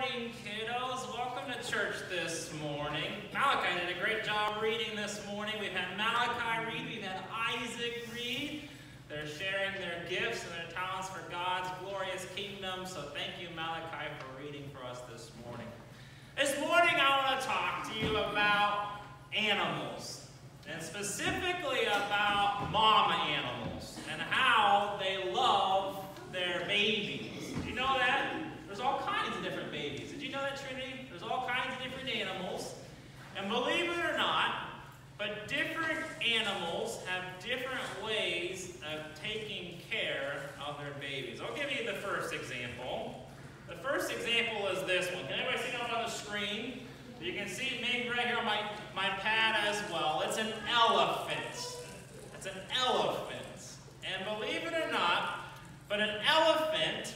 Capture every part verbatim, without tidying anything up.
morning, kiddos. Welcome to church this morning. Malachi did a great job reading this morning. We've had Malachi read, we've had Isaac read. They're sharing their gifts and their talents for God's glorious kingdom. So thank you, Malachi, for reading for us this morning. This morning I want to talk to you about animals, and specifically about mama animals and how they love their babies. Did you know that? There's all kinds of different babies. Did you know that, Trinity? There's all kinds of different animals. And believe it or not, but different animals have different ways of taking care of their babies. I'll give you the first example. The first example is this one. Can everybody see that on the screen? You can see it maybe right here on my, my pad as well. It's an elephant. It's an elephant. And believe it or not, but an elephant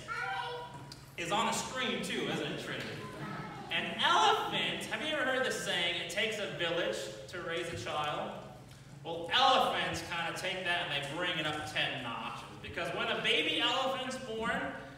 is on the screen too, isn't it, Trinity? An elephant, have you ever heard the saying, it takes a village to raise a child? Well, elephants kind of take that and they bring it up ten notches. Because when a baby elephant's born,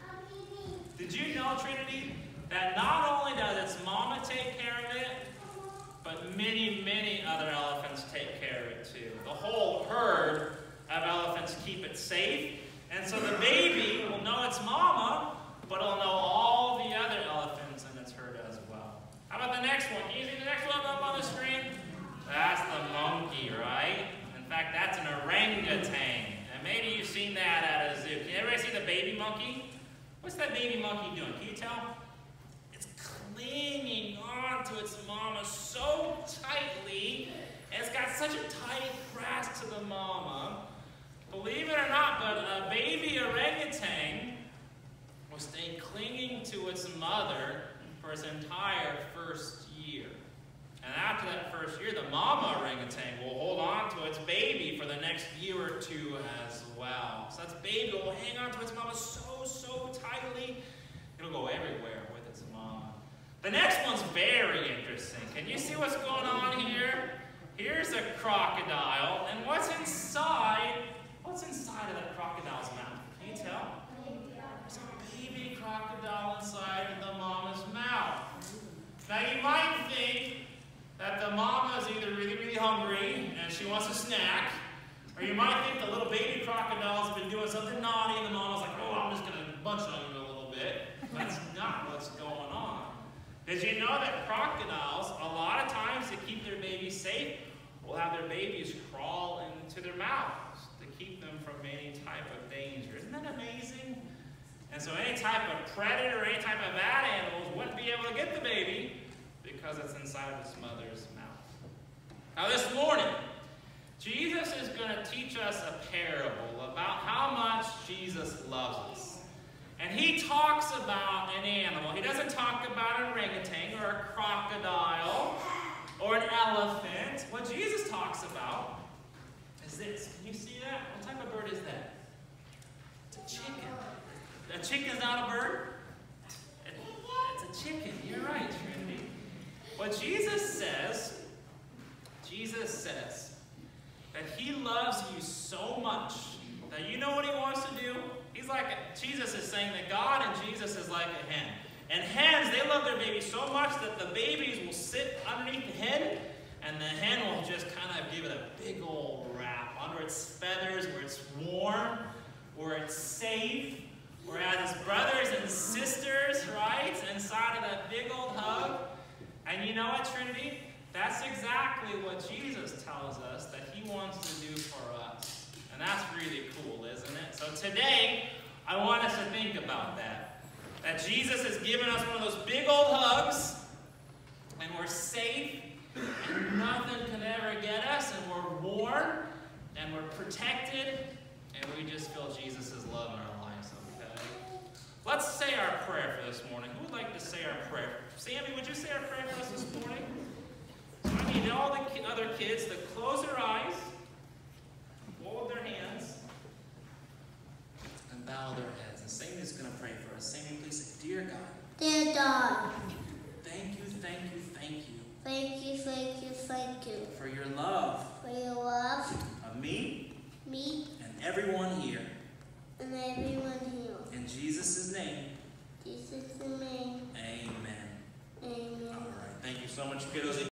did you know, Trinity, that not only does its mama take care of it, but many, many other elephants take care of it too. The whole herd of elephants keep it safe. And so the baby will know its mama, but it'll know all the other elephants in its herd as well. How about the next one? Can you see the next one up on the screen? That's the monkey, right? In fact, that's an orangutan. And maybe you've seen that at a zoo. Can everybody see the baby monkey? What's that baby monkey doing? Can you tell? It's clinging on to its mama so tightly, and it's got such a tight grasp to the mama. Believe it or not, but a baby orangutan will stay clinging to its mother for its entire first year. And after that first year, the mama orangutan will hold on to its baby for the next year or two as well. So that baby will hang on to its mama so, so tightly, it'll go everywhere with its mama. The next one's very interesting. Can you see what's going on here? Here's a crocodile, and what's inside? What's inside of that crocodile's mouth? Can you tell? There's a baby crocodile inside of the mama's mouth. Now you might think that the mama is either really, really hungry and she wants a snack, or you might think the little baby crocodile's been doing something naughty and the mama's like, oh, I'm just going to munch on you a little bit. That's not what's going on. Did you know that crocodiles, a lot of times to keep their babies safe, will have their babies crawl into their mouths to keep them from any type of danger? Isn't that amazing? And so any type of predator or any type of bad animals wouldn't be able to get the baby because it's inside of its mother's mouth. Now this morning, Jesus is going to teach us a parable about how much Jesus loves us. And he talks about an animal. He doesn't talk about an orangutan or a crocodile or an elephant. What Jesus talks about is this. Can you see that? What type of bird is that? It's a chicken. A chicken's not a bird? It, it's a chicken. You're right, Trinity. What Jesus says, Jesus says that he loves you so much that you know what he wants to do? He's like, Jesus is saying that God and Jesus is like a hen. And hens, they love their babies so much that the babies will sit underneath the hen, and the hen will just kind of give it a big old wrap under its feathers where it's warm, where it's safe, where it has its brothers and sisters, right, inside of that big old hug. And you know what, Trinity? That's exactly what Jesus tells us that he wants to do for us. And that's really cool, isn't it? So today, I want us to think about that. That Jesus has given us one of those big old hugs, and we're safe, and nothing can ever get us, and we're warm, and we're protected, and we just feel Jesus' love in our lives, okay? Let's say our prayer for this morning. Who would like to say our prayer? Sammy, would you say our prayer for us this morning? So I need all the other kids to close their eyes, fold their hands, and bow their heads. And Sammy is going to pray for us. Sammy, please say, Dear God. Dear God. Thank you, thank you, thank you. Thank you, thank you, thank you. For your love. For your love. Of me. Me. And everyone here. And everyone here. In Jesus' name. Jesus' name. Amen. so much, kiddos.